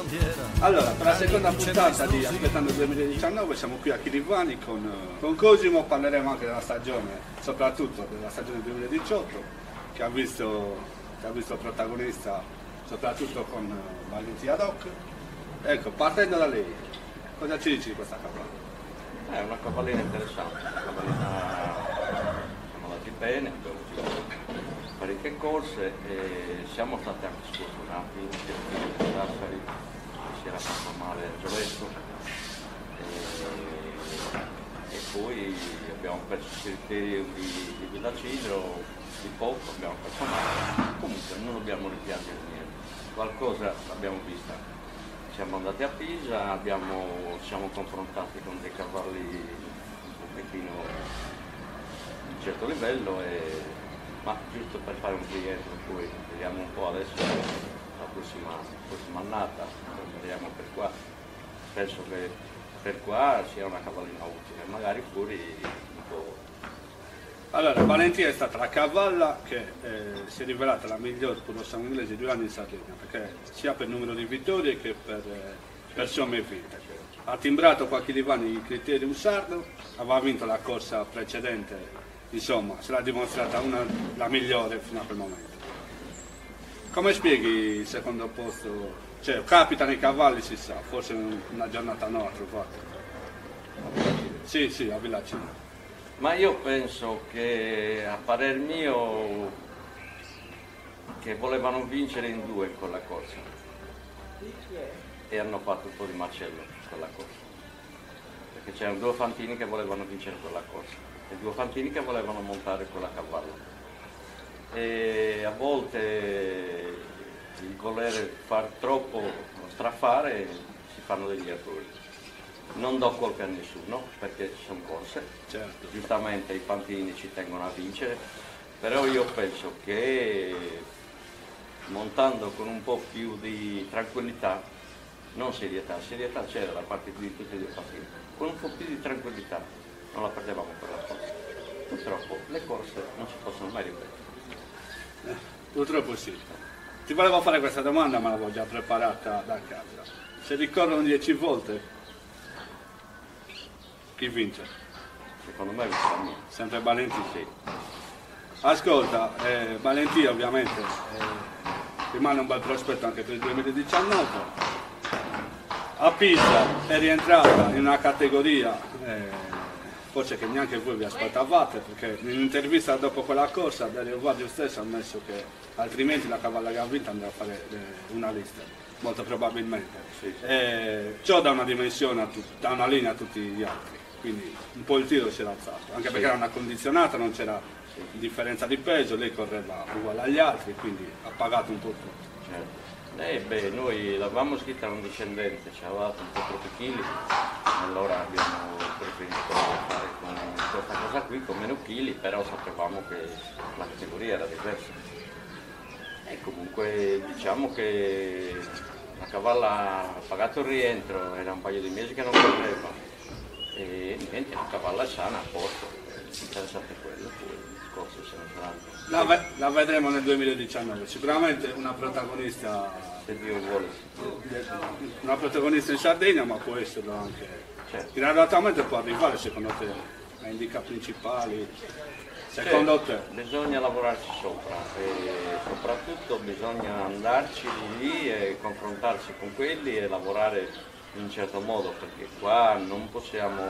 Allora, per la seconda puntata di Aspettando il 2019 siamo qui a Chirivani con Cosimo, parleremo anche della stagione, soprattutto della stagione 2018, che ha visto protagonista soprattutto con Valentia Doc. Ecco, partendo da lei, cosa ci dici di questa cavalla? È una cavallina interessante, una cavallina siamo andati bene, abbiamo fatto parecchie corse e siamo stati anche sfortunati che Sassari si era fatto male a Giovetto e poi abbiamo perso il criterium di Villacidro, di poco abbiamo perso male, comunque non dobbiamo rimpiangere niente, qualcosa l'abbiamo vista. Siamo andati a Pisa, ci siamo confrontati con dei cavalli un pochettino di un certo livello, ma giusto per fare un rientro, poi vediamo un po' adesso la prossima annata, vediamo per qua. Penso che per qua sia una cavallina utile, magari fuori un po'. Allora, Valentia è stata la cavalla che si è rivelata la miglior polosa inglese 2 anni in Sardegna, perché sia per numero di vittorie che per somme vinte. Ha timbrato qua a Chirivani il criterium sardo, aveva vinto la corsa precedente, insomma, se l'ha dimostrata la migliore fino a quel momento. Come spieghi il secondo posto? Cioè, capitano i cavalli, si sa, forse una giornata no ha trovato. Sì, a Villacino. Ma io penso che, a parer mio, che volevano vincere in 2 con la corsa e hanno fatto un po' di macello con la corsa, perché c'erano 2 fantini che volevano vincere con la corsa e 2 fantini che volevano montare quella cavalla, e a volte il voler far troppo strafare si fanno degli errori. Non do colpe a nessuno perché sono corse, certo. Giustamente i fantini ci tengono a vincere, però io penso che montando con un po' più di tranquillità, non serietà c'era da parte di tutti e 2 i fantini, con un po' più di tranquillità non la perdevamo per la corsa. Purtroppo le corse non si possono mai ripetere. Purtroppo sì. Ti volevo fare questa domanda ma l'avevo già preparata da casa. Se ricorrono 10 volte, chi vince? Secondo me vince la mia. Sempre Valentia? Sì. Ascolta, Valentia ovviamente rimane un bel prospetto anche per il 2019. A Pisa è rientrata in una categoria forse che neanche voi vi aspettavate, perché in un'intervista dopo quella corsa Dario Guadio stesso ha ammesso che altrimenti la cavalla che ha vinto andrà a fare una lista, molto probabilmente. Sì. Ciò dà una dimensione, dà una linea a tutti gli altri. Quindi un po' il tiro si era alzato, anche perché era una condizionata, non c'era differenza di peso, lei correva uguale agli altri, quindi ha pagato un po' tutto. Certo. Noi l'avevamo scritta a un discendente, ci aveva dato un po' troppi chili, allora abbiamo preferito fare con questa cosa qui, con meno chili, però sapevamo che la categoria era diversa. E comunque diciamo che la cavalla ha pagato il rientro, era un paio di mesi che non correva. E niente, la cavalla è sana, a posto, interessante quello, poi il discorso se ne saranno. La vedremo nel 2019, sicuramente una protagonista, Se Dio vuole. una protagonista in Sardegna, ma può esserlo anche. Certo. Gradatamente può arrivare secondo te ai handicap principali, secondo te? Bisogna lavorarci sopra e soprattutto bisogna andarci lì e confrontarsi con quelli e lavorare in un certo modo, perché qua non possiamo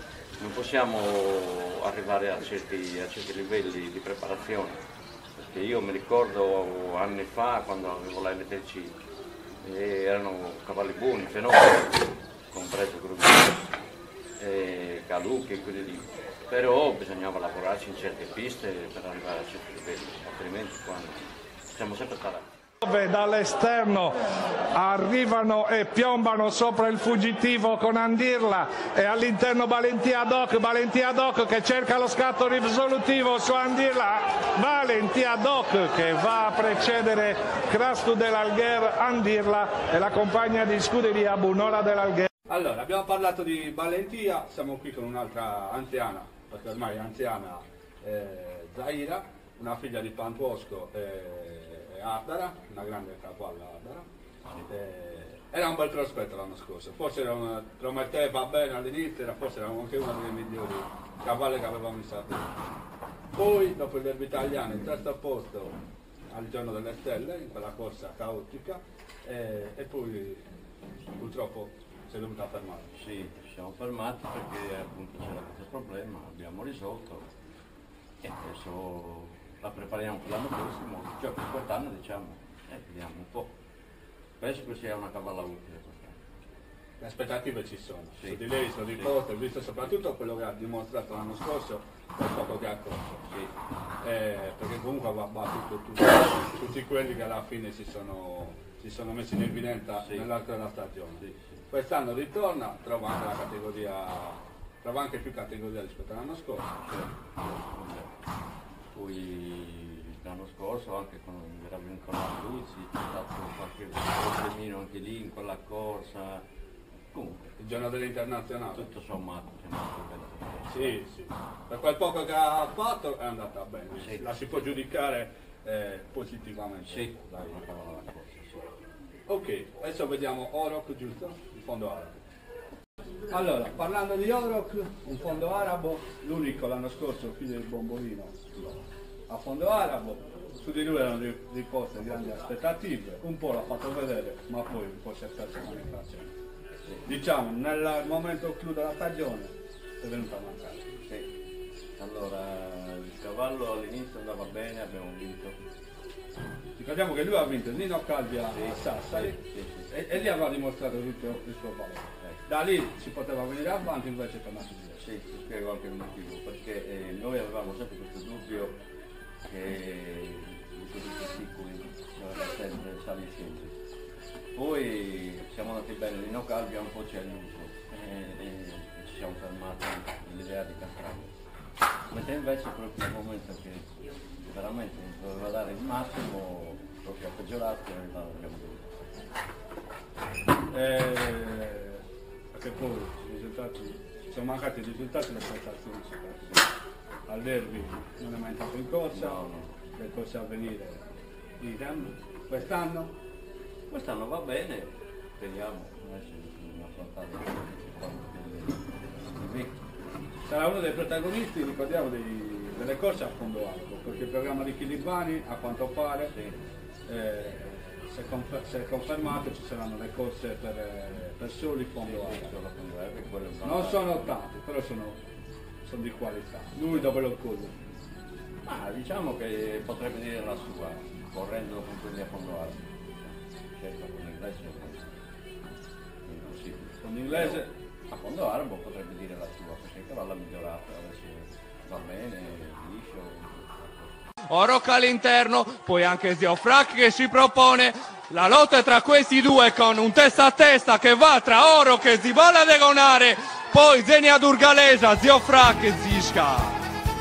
arrivare a certi livelli di preparazione, perché io mi ricordo anni fa quando avevo la LTC erano cavalli buoni, fenomeni, compreso Grumino, Calucchi e quelli lì, però bisognava lavorarci in certe piste per arrivare a certi livelli, altrimenti qua siamo sempre tarati. Dall'esterno arrivano e piombano sopra il fuggitivo con Andirla e all'interno Valentia Doc che cerca lo scatto risolutivo su Andirla, Valentia Doc che va a precedere Crastu dell'Algher, Andirla e la compagna di scuderia Bunora dell'Algher. Allora, abbiamo parlato di Valentia, siamo qui con un'altra anziana, perché ormai è anziana, Zaira, una figlia di Pantuosco e Ardara, una grande cavalla Ardara. Era un bel prospetto l'anno scorso, forse prometteva bene all'inizio, forse era anche uno dei migliori cavalli che avevamo in Sardegna. Poi dopo il derby italiano il terzo posto al giorno delle stelle in quella corsa caotica e poi purtroppo si è dovuta fermare. Sì, ci siamo fermati perché appunto c'era questo problema, abbiamo risolto e adesso la prepariamo per l'anno prossimo, cioè per quest'anno diciamo, vediamo un po'. Penso che sia una cavalla utile quest'anno. Le aspettative ci sono, sì, su di lei, su di posto, visto soprattutto quello che ha dimostrato l'anno scorso, per poco che ha corso. Sì. Perché comunque aveva battuto tutti quelli che alla fine si sono messi in evidenza sì, nell'arco della stagione. Sì. Quest'anno ritorna, trova anche la categoria, trova anche più categoria rispetto all'anno scorso. Poi l'anno scorso anche con la Luzzi c'è stato qualche problemino anche lì in quella corsa. Comunque, il giorno dell'internazionale. Tutto sommato c'è andato bene. Sì, sì. Per quel poco che ha fatto è andata bene. Sì. La si può giudicare positivamente. Sì. Dai. Ok, adesso vediamo Orok, giusto? Il fondo arabo. Allora, parlando di Orok, un fondo arabo, l'unico l'anno scorso figlio del Bombolino a fondo arabo, su di lui erano riposte grandi aspettative, un po' l'ha fatto vedere, ma poi un po' si è perso la manifestazione. Diciamo, nel momento clou della stagione è venuta a mancare. Sì. Allora, il cavallo all'inizio andava bene, abbiamo vinto. Ricordiamo che lui ha vinto il Nino Calvi a Sassari sì. e lì aveva dimostrato tutto il suo valore. Da lì si poteva venire avanti, invece è tornato indietro. Sì, ti spiego anche il motivo, perché noi avevamo sempre questo dubbio che i produtti sicuri dovevano sempre salire e scendere. Poi siamo andati bene, Nino Calvi un po' ci ha aiutato e ci siamo fermati nell'idea di castrarlo. Mentre invece proprio nel momento che veramente doveva dare il massimo, proprio ha peggiorato e l'abbiamo dovuto. Perché poi i risultati, sono mancati i risultati e le prestazioni soprattutto. Al derby non è mai entrato in corsa, le corse a venire idem. Quest'anno va bene, speriamo, adesso bisogna affrontare sarà uno dei protagonisti, ricordiamo, delle corse a fondo alto, perché il programma di Chilibani a quanto pare se è confermato ci saranno le corse per soli fondo alto. Non sono tanti, però sono di qualità. Lui dove lo coglie? Ma diciamo che potrebbe dire la sua, correndo con quelli a fondo alto. Certo, con l'inglese è impossibile. Con l'inglese a fondo arabo potrebbe dire la sua, perché il cavallo ha migliorato, adesso va bene, liscio. Orok all'interno, poi anche Zio Frac che si propone. La lotta è tra questi due con un testa a testa che va tra Orok e Zibola Degonare, poi Zenia Durgalesa, Zio Frac e Zisca.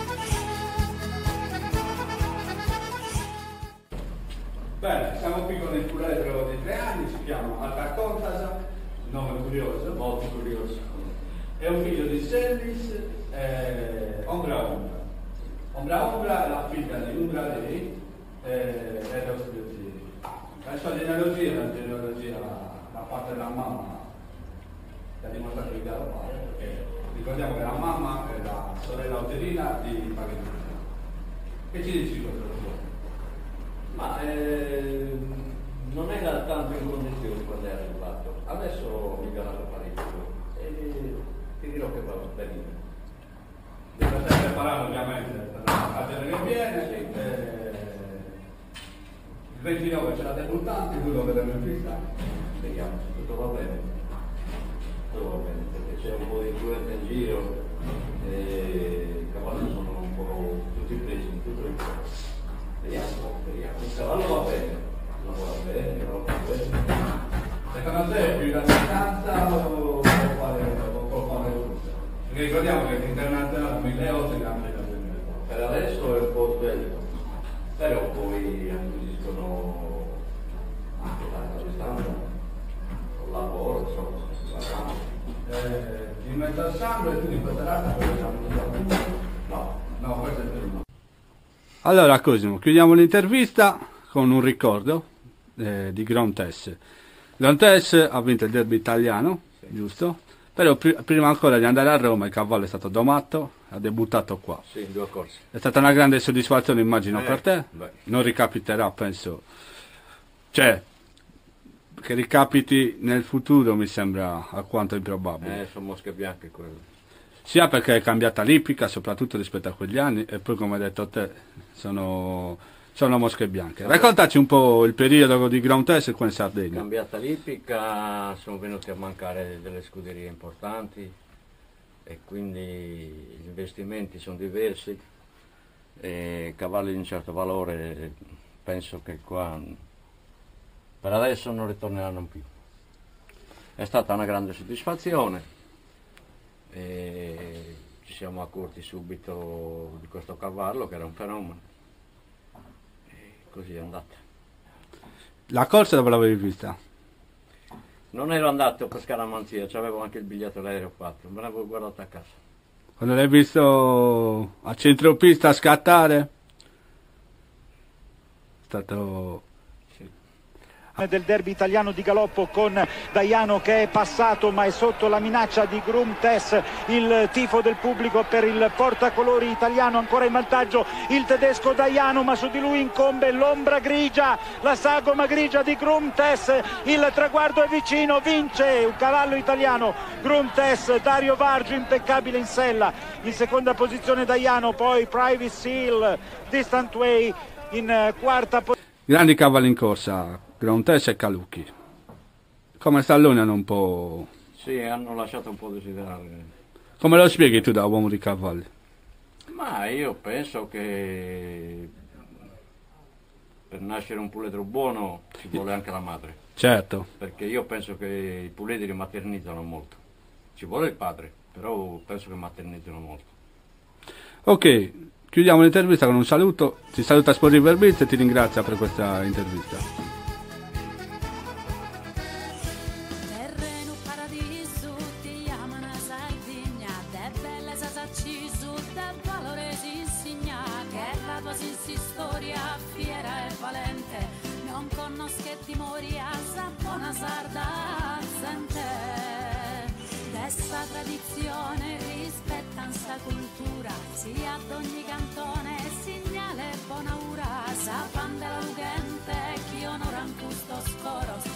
Bene, siamo qui con il puledro di 3 anni, si chiama Atacontasa, nome curioso, molto curioso. È un figlio di Selvis e Ombra Ombra. Ombra Ombra è la figlia di Umbra Lei e dello zio. La sua genealogia è la genealogia da parte della mamma che ha dimostrato di galoppare, perché ricordiamo che la mamma è la sorella uterina di Paganini. Che ci dici questo? Ma non era tanto in condizione quando era arrivato, adesso ho migliorato parecchio e ti dirò che va benissimo. Deve essere preparato ovviamente per la stagione che viene. Il 29 c'è la debuttante, lui lo vedremo in pista. Speriamo, se tutto va bene. Tutto va bene, perché c'è un po' di influenza in giro e i cavalli sono un po' tutti presi in tutto il corso. Speriamo. Il cavallo va bene, va bene. Secondo te è più da distanza o può fare tutto? Perché ricordiamo che l'internazionale 2008 cambia da 2008. Per adesso è un po' sveglio, però poi acquisiscono anche la distanza, col lavoro, insomma, in mezzo al sangue, quindi questa razza no, questo è il primo. Allora Cosimo, chiudiamo l'intervista con un ricordo di Grontes. Grontes ha vinto il derby italiano, giusto? Però prima ancora di andare a Roma il cavallo è stato domato, ha debuttato qua. Sì, in 2 corse. È stata una grande soddisfazione, immagino, per te. Beh. Non ricapiterà, penso. Cioè, che ricapiti nel futuro mi sembra alquanto improbabile. Sono mosche bianche quelle. Sia perché è cambiata l'ippica, soprattutto rispetto a quegli anni, e poi, come hai detto te, sono mosche bianche. Raccontaci un po' il periodo di Grontes qua in Sardegna. Cambiata l'ippica, sono venuti a mancare delle scuderie importanti e quindi gli investimenti sono diversi e cavalli di un certo valore penso che qua per adesso non ritorneranno più. È stata una grande soddisfazione e ci siamo accorti subito di questo cavallo che era un fenomeno e così è andata. La corsa dove l'avevi vista? Non ero andato per scaramanzia, avevo anche il biglietto dell'aeroporto, me l'avevo guardato a casa. Quando l'hai visto a centropista scattare? È stato... del derby italiano di galoppo con Daiano che è passato ma è sotto la minaccia di Grontes, il tifo del pubblico per il portacolori italiano, ancora in vantaggio il tedesco Daiano, ma su di lui incombe l'ombra grigia, la sagoma grigia di Grontes, il traguardo è vicino, vince un cavallo italiano Grontes, Dario Vargio impeccabile in sella, in seconda posizione Daiano, poi Private Seal, Distant Way in quarta posizione. Grandi cavalli in corsa, Grontes e Calucchi. Come stalloni hanno un po'... Sì, hanno lasciato un po' desiderare. Come lo spieghi tu da uomo di cavalli? Ma io penso che per nascere un puledro buono ci vuole anche la madre. Certo. Perché io penso che i puledri maternizzano molto. Ci vuole il padre, però penso che maternizzano molto. Ok, chiudiamo l'intervista con un saluto. Ti saluta Sport River Beats e ti ringrazia per questa intervista. Questa tradizione rispetta sta cultura, sia ad ogni cantone segnale buona ura, sa pandela lugente, chi onoran questo scoro.